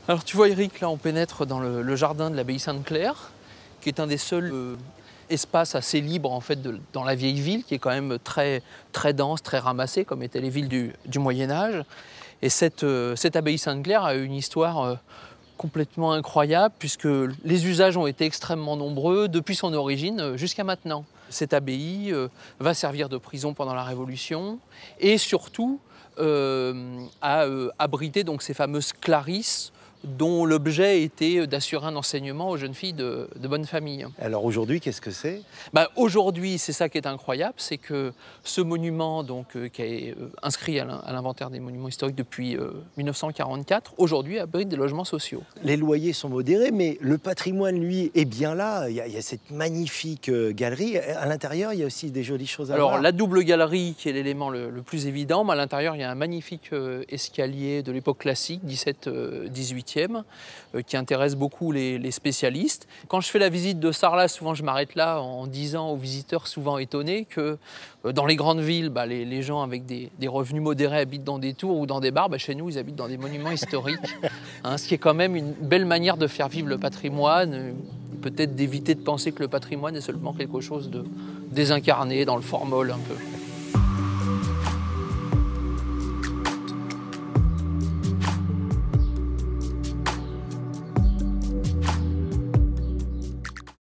Alors tu vois Eric, là on pénètre dans le jardin de l'abbaye Sainte-Claire, qui est un des seuls espaces assez libres en fait dans la vieille ville, qui est quand même très, très dense, très ramassée, comme étaient les villes du Moyen-Âge. Et cette abbaye Sainte-Claire a une histoire complètement incroyable, puisque les usages ont été extrêmement nombreux depuis son origine jusqu'à maintenant. Cette abbaye va servir de prison pendant la Révolution et surtout a abrité donc ces fameuses clarisses dont l'objet était d'assurer un enseignement aux jeunes filles de bonne famille. Alors aujourd'hui, qu'est-ce que c'est? Aujourd'hui, c'est ça qui est incroyable, c'est que ce monument qui est inscrit à l'inventaire des monuments historiques depuis 1944, aujourd'hui abrite des logements sociaux. Les loyers sont modérés, mais le patrimoine, lui, est bien là. Il y a cette magnifique galerie. À l'intérieur, il y a aussi des jolies choses à voir. Alors, la double galerie, qui est l'élément le plus évident, mais à l'intérieur, il y a un magnifique escalier de l'époque classique, 17-18e, qui intéresse beaucoup les spécialistes. Quand je fais la visite de Sarlat, souvent je m'arrête là en disant aux visiteurs souvent étonnés que dans les grandes villes, les gens avec des revenus modérés habitent dans des tours ou dans des bars. Chez nous, ils habitent dans des monuments historiques, ce qui est quand même une belle manière de faire vivre le patrimoine, peut-être d'éviter de penser que le patrimoine est seulement quelque chose de désincarné, dans le formol un peu.